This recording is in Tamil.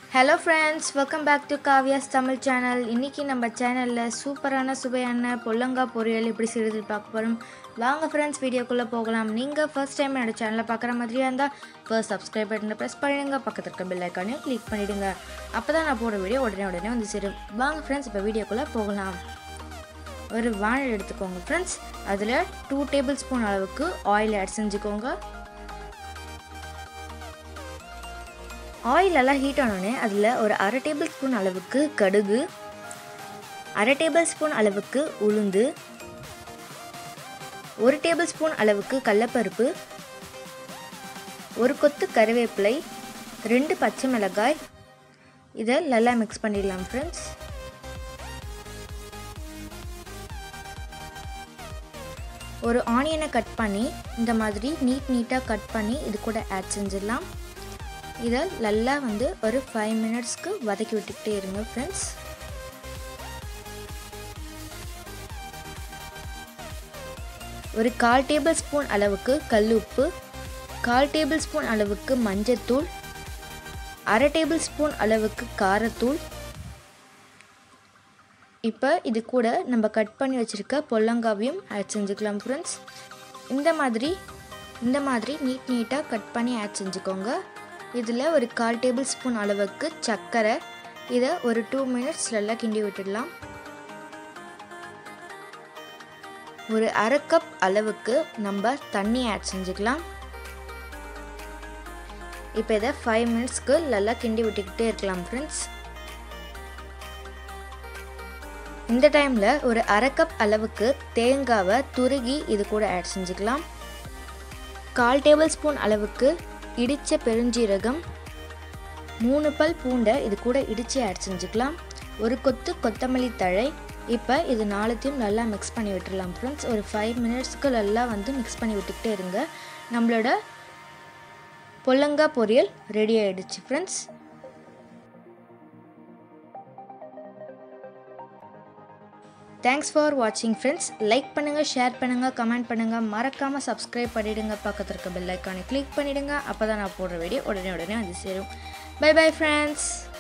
Hello friends, welcome back to Kavya's Tamil channel. இன்னைக்கு நம்ம சேனல்ல சூப்பரான சுவையான பொல்லங்கா பொரியல் எப்படி செய்யறது பார்க்க போறோம். வாங்க friends வீடியோக்குள்ள போகலாம். நீங்க first time என்னோட சேனலை பார்க்குற மாதிரியா இருந்தா first subscribe பட்டனை press பண்ணுங்க, பக்கத்துல இருக்க bell icon-ஐயும் click பண்ணிடுங்க. அப்பதான் நான் போடுற வீடியோ உடனே வந்து சேரும். வாங்க friends இப்போ வீடியோக்குள்ள போகலாம். ஒரு வாணலி எடுத்துக்கோங்க friends. அதுல 2 tablespoon அளவுக்கு oil add செஞ்சுக்கோங்க. ஆயில் எல்லாம் ஹீட் ஆனோடனே அதில் ஒரு அரை டேபிள் ஸ்பூன் அளவுக்கு கடுகு, அரை டேபிள் ஸ்பூன் அளவுக்கு உளுந்து, 1 டேபிள் ஸ்பூன் அளவுக்கு கடலைப்பருப்பு, ஒரு கொத்து கறிவேப்பிலை, 2 பச்சை மிளகாய், இதை நல்லா மிக்ஸ் பண்ணிடலாம் ஃப்ரெண்ட்ஸ். ஒரு ஆனியனை கட் பண்ணி இந்த மாதிரி நீட்டாக கட் பண்ணி இது கூட ஆட் செஞ்சிடலாம். இதை நல்லா ஒரு 5 மினிட்ஸ்க்கு வதக்கி விட்டுக்கிட்டே இருங்க ஃப்ரெண்ட்ஸ். ஒரு 1/4 டேபிள் ஸ்பூன் அளவுக்கு கல்லுப்பு, 1/4 டேபிள் ஸ்பூன் அளவுக்கு மஞ்சத்தூள், அரை டேபிள் ஸ்பூன் அளவுக்கு காரத்தூள். இப்போ இது கூட நம்ம கட் பண்ணி வச்சுருக்க பொல்லங்காவையும் ஆட் செஞ்சுக்கலாம் ஃப்ரெண்ட்ஸ். இந்த மாதிரி நீட்டாக கட் பண்ணி ஆட் செஞ்சுக்கோங்க. இதில் ஒரு 1/4 டேபிள் ஸ்பூன் அளவுக்கு சர்க்கரை, இதை ஒரு 2 மினிட்ஸ் நல்லா கிண்டி விட்டுடலாம். ஒரு அரை கப் அளவுக்கு நம்ம தண்ணி ஆட் செஞ்சுக்கலாம். இப்போ இதை 5 மினிட்ஸ்க்கு நல்லா கிண்டி விட்டுக்கிட்டே இருக்கலாம் ஃப்ரெண்ட்ஸ். இந்த டைமில் ஒரு அரை கப் அளவுக்கு தேங்காவை துருகி இது கூட ஆட் செஞ்சுக்கலாம். 1/4 டேபிள் ஸ்பூன் அளவுக்கு இடித்த பெருஞ்சீரகம், 3 பல் பூண்டை இது கூட இடித்து ஆட் செஞ்சுக்கலாம். ஒரு கொத்து கொத்தமல்லி தழை. இப்போ இது நாலுத்தையும் நல்லா மிக்ஸ் பண்ணி விட்டுடலாம் ஃப்ரெண்ட்ஸ். ஒரு 5 மினிட்ஸ்க்கு நல்லா மிக்ஸ் பண்ணி விட்டுக்கிட்டே இருங்க. நம்மளோட பொல்லங்கா பொரியல் ரெடி ஆகிடுச்சு ஃப்ரெண்ட்ஸ். தேங்க்ஸ் ஃபார் வாட்சிங் ஃப்ரெண்ட்ஸ். லைக் பண்ணுங்கள், ஷேர் பண்ணுங்கள், கமெண்ட் பண்ணுங்கள், மறக்காமல் சப்ஸ்கிரைப் பண்ணிவிடுங்க, பக்கத்தில் இருக்க பெல் ஐக்கானை கிளிக் பண்ணிவிடுங்க. அப்போ தான் நான் போடுற வீடியோ உடனே வந்து சேரும். Bye bye friends.